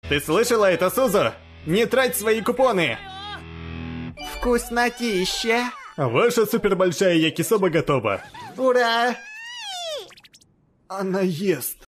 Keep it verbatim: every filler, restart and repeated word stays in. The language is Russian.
Ты слышала это, Сузу? Не трать свои купоны! Вкуснотища! Ваша супербольшая якисоба готова. Ура! Она ест.